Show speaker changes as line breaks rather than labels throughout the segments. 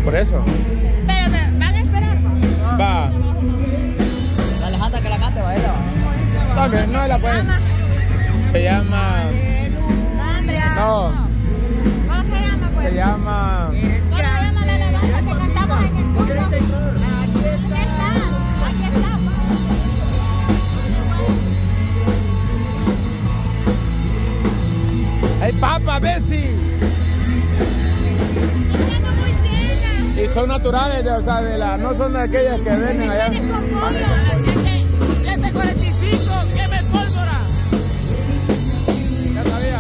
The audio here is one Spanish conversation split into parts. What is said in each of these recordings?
Por eso.
Espérame, ¿van a esperar?
Va.
La Alejandra que la cante, va ella.
También, no la puede. Se llama. No.
¿Cómo se llama, pues?
Se llama.
¿Cómo se llama la alabanza que cantamos en el culto? Aquí está. Aquí está.
El Papa Bessie.
Está muy llena.
Y son naturales, o sea, no son de aquellas que venden allá.
Viene con pollo.
745, queme pólvora.
Ya sabía.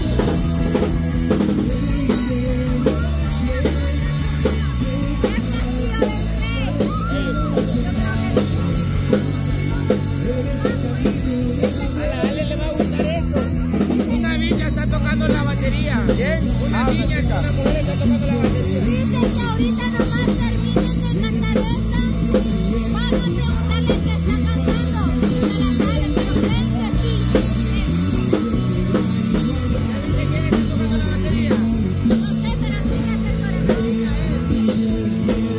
A Ale le va a gustar esto. Una niña está tocando la batería.
¿Quién?
Una niña, una mujer está tocando la batería.
Dice que ahorita nomás terminen de cantar esta. Van a preguntarle qué está cantando. Se la sabe, pero creen que sí.
¿De quién está tocando la batería?
No sé, pero así es el corazón.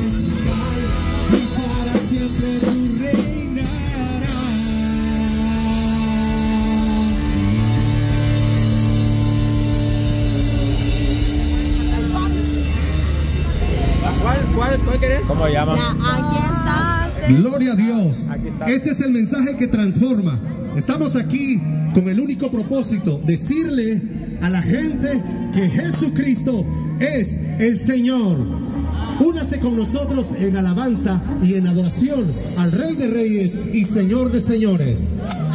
¿Cuál querés?
¿Cómo se llama?
Aquí está.
Gloria a Dios.
Aquí está.
Este es el mensaje que transforma. Estamos aquí con el único propósito, decirle a la gente que Jesucristo es el Señor. Únase con nosotros en alabanza y en adoración al Rey de Reyes y Señor de Señores.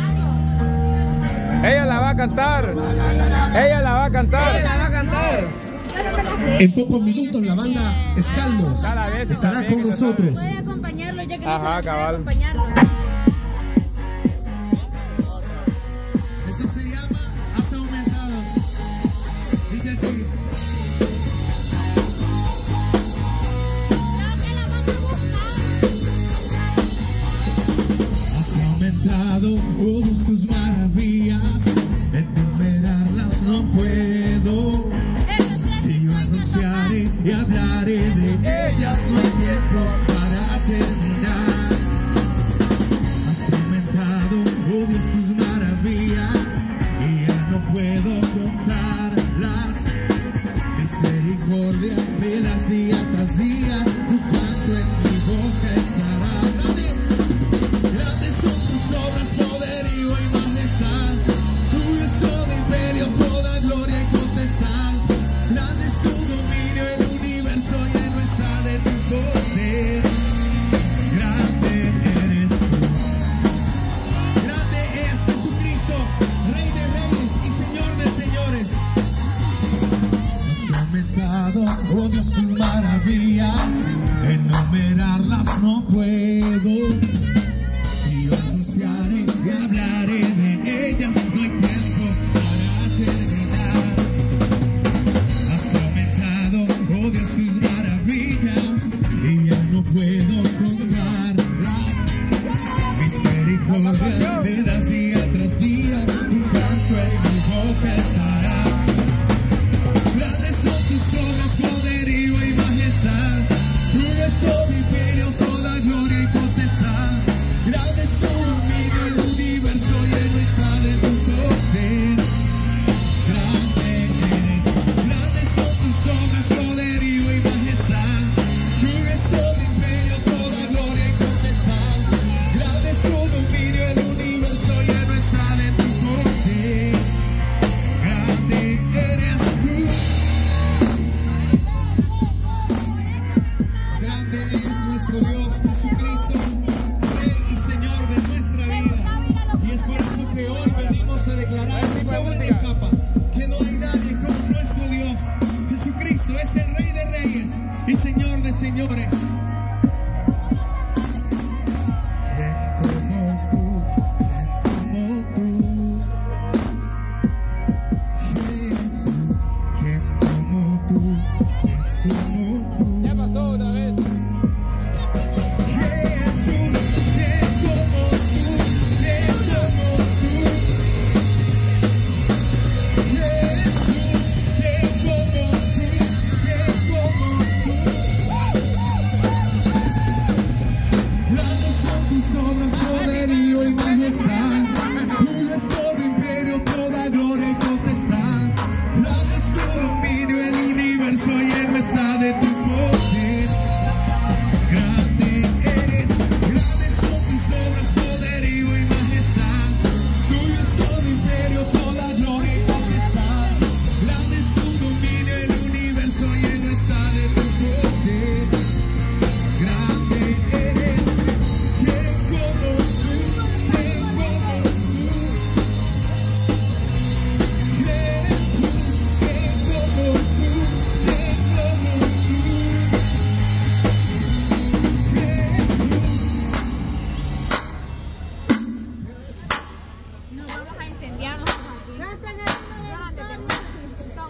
Ella la va a cantar. Ella la va a cantar.
Ella la va a cantar.
En pocos minutos la banda Escalmos estará con nosotros.
Puede acompañarlo, ya que
Ajá,
no
cabal.
acompañarlo.
Esto se llama Has Aumentado. Dice así. Has aumentado, oh Dios, tus maravillas, enumerarlas no puedo. Si yo anunciaré y hablaré de ellas, no hay tiempo para terminar. Has aumentado, oh Dios, tus maravillas, y ya no puedo contarlas. Misericordia me das día tras día, tu canto en mi boca estará. Grandes son tus obras, poderío y majestad. Tuyo es todo imperio, toda gloria y potestad. Grande es tu dominio, el universo lleno está de tu poder. Grande eres tú. Grande es Jesucristo, Rey de Reyes y Señor de Señores. Has aumentado, oh Dios, tus maravillas.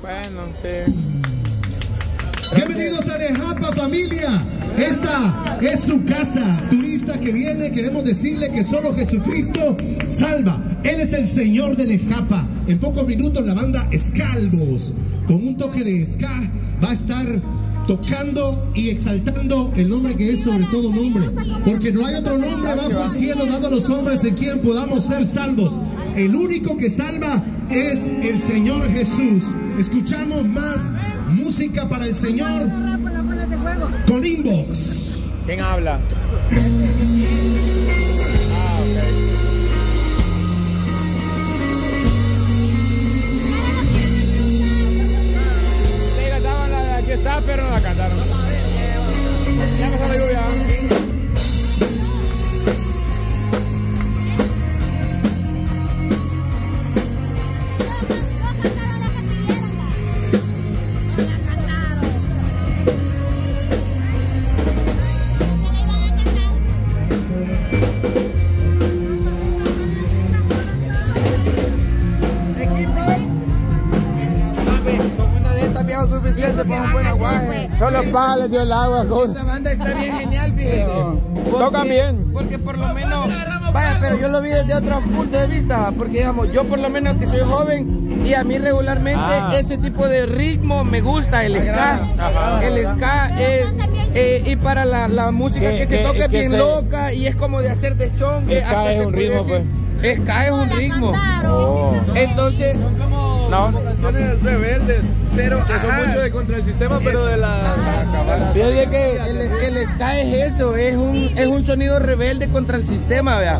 Bueno, sí.
Bienvenidos a Nejapa, familia. Esta es su casa. Turista que viene, queremos decirle que solo Jesucristo salva. Él es el Señor de Nejapa. En pocos minutos la banda Escalvos, con un toque de ska, va a estar tocando y exaltando el nombre que es sobre todo nombre, porque no hay otro nombre bajo el cielo dado a los hombres en quien podamos ser salvos. El único que salva es el Señor Jesús. Escuchamos más música para el Señor con Inbox.
¿Quién habla? Sí, cantaban la de aquí está, pero no la cantaron. Ya empezó la lluvia.
Suficiente para un buen aguaje.
Solo para les dio el agua.
Esa banda está bien genial, fíjese.
Tocan bien.
Porque por lo menos, vaya, pero yo lo vi desde otro punto de vista. Porque digamos, yo por lo menos que soy joven y a mí regularmente ese tipo de ritmo me gusta, el ska. El ska es, y para la música que se toca es bien loca y es como de hacer deschongue.
El ska es un ritmo, pues.
Ska es un ritmo.
Entonces,
como canciones rebeldes,
pero
que son mucho de contra el sistema, pero de la...
Fíjate que el ska es eso, es un sonido rebelde contra el sistema, ¿verdad?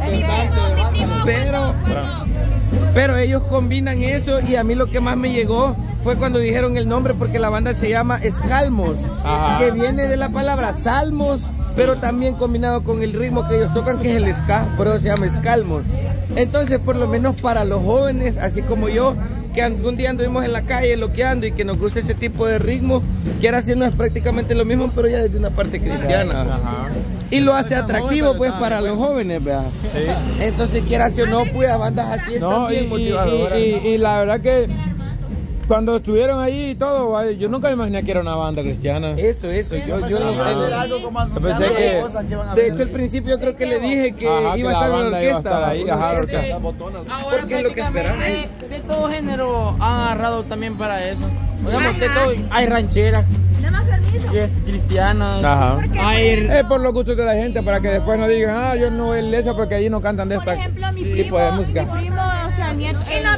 Pero ellos combinan eso y a mí lo que más me llegó fue cuando dijeron el nombre, porque la banda se llama Escalmos, que viene de la palabra salmos, pero también combinado con el ritmo que ellos tocan, que es el ska, por eso se llama Escalmos. Entonces, por lo menos para los jóvenes, así como yo, que algún día anduvimos en la calle loqueando y que nos gusta ese tipo de ritmo, que ahora sí no es prácticamente lo mismo, pero ya desde una parte cristiana. Y lo hace atractivo, pues, para los jóvenes, ¿verdad? Sí. Entonces, quieras o no, pues, a bandas así están bien motivadoras.
Y la verdad que cuando estuvieron ahí y todo, yo nunca me imaginé que era una banda cristiana.
Eso, yo
pensé
que... De hecho, al principio yo creo que le dije que iba a estar en la orquesta.
Porque es lo que esperamos. De todo género han agarrado también para eso. Digamos, de todo, hay rancheras. Cristianas.
Es por los gustos de la gente, para que después no digan, yo no voy a la iglesia porque allí no cantan de esta tipo de música.
Mi primo, o sea, el nieto,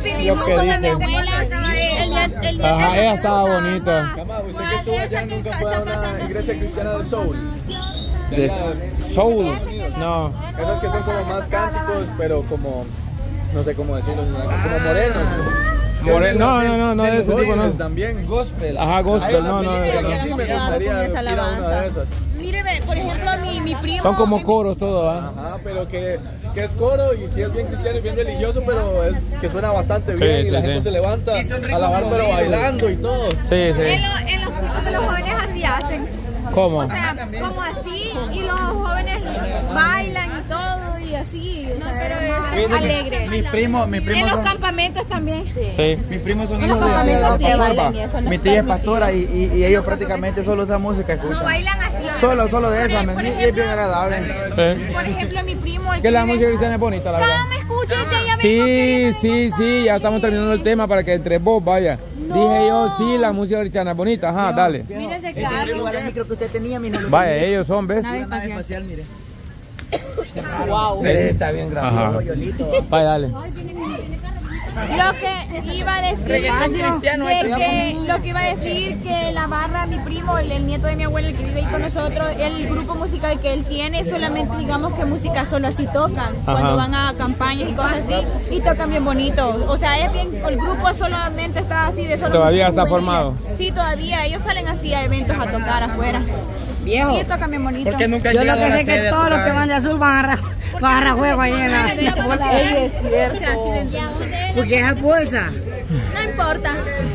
ella estaba bonita.
Usted que estuvo allá nunca fue a una iglesia cristiana de soul.
¿De soul? No.
Esas que son como más cánticos, pero como, no sé cómo decirlo, como morenos.
No, de ese tipo no.
También gospel.
Gospel, no.
Sí, me gustaría ir a una de esas.
Míreme, por ejemplo, mi primo...
Son como coros todo,
pero que es coro y sí es bien cristiano y bien religioso, pero es que suena bastante bien y la gente se levanta a alabar, pero bailando y todo.
Sí.
En los cursos de los jóvenes así hacen.
¿Cómo?
O sea, como así, y los jóvenes bailan y todo, y así, o sea, pero es alegre.
Mi primo
En los campamentos también.
Sí.
Mis primos son
En los
hijos de
campamentos sí bailan
pastor.
y eso, en los
Mi tía es
pueblos,
pastora y ellos prácticamente solo esa música escuchan.
No bailan así.
Solo de esa,
Por
y es
ejemplo,
bien agradable.
Por ejemplo, mi primo...
Que la música cristiana es bonita, la verdad.
Me escucha y que ella
Sí, ya estamos terminando el tema para que entre vos vaya. Dije yo, sí, la música cristiana es bonita, dale.
Mira ese
Igual el micro que usted tenía, mi nombre.
Vaya, ellos son, ¿ves?
Nave espacial, mire.
Wow.
Está bien grande.
Vaya, dale.
Lo que iba a decir, lo que iba a decir que la barra, mi primo, el nieto de mi abuela, el que vive ahí con nosotros, el grupo musical que él tiene, solamente digamos que música solo así tocan, cuando van a campañas y cosas así, y tocan bien bonito. O sea, es bien, el grupo solamente está así de solo.
¿Todavía está formado?
Sí, todavía, ellos salen así a eventos a tocar afuera.
Viejo.
Sí, tocan bien bonito.
Porque nunca
Yo lo que sé es que todos los que van de azul van a agarrar juego ahí en la bolsa.
Es cierto. O sea,
Porque esa bolsa.
no importa.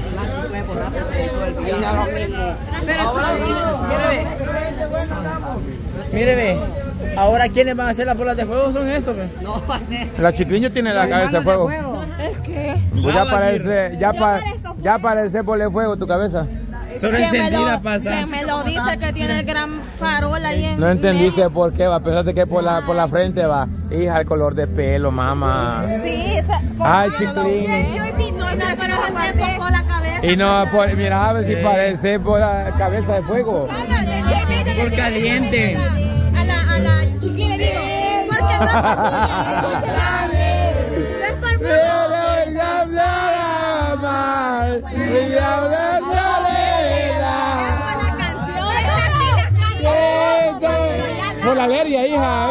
Mire, ahora ¿quiénes van a hacer las bolas de fuego? Son estos,
No va a ser.
La Chiquiño tiene la cabeza de fuego.
Es que
Pues ya parece,
yo parezco
Ya parece por el fuego tu cabeza.
Solo encendida pasa.
Que me lo dice que tiene el gran farol ahí en.
No entendiste por qué va, pensaste que por la frente va. Hija, el color de pelo, mamá.
Sí,
ay, chiquilín. Y no, mira, a ver si parece por la cabeza de fuego.
Por caliente.
A la chiquilla le digo, porque no es por
por la alegría, hija.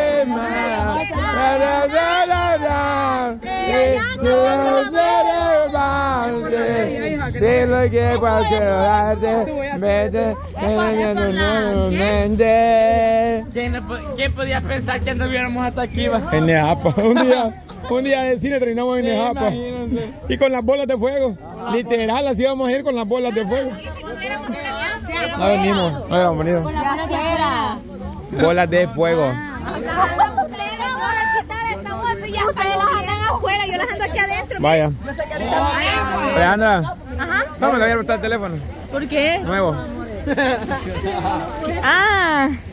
¿Quién podía pensar que anduviéramos hasta aquí?
En Nejapa. Un día de cine terminamos en Nejapa. Y con las bolas de fuego. Literal, así vamos a ir con las bolas de fuego. No venimos, no habíamos venido. Bolas de fuego.
Ustedes las andan afuera, yo las ando aquí adentro.
Vaya. Alejandra. No me lo voy a prestar el teléfono.
¿Por qué?
Nuevo.
Ah.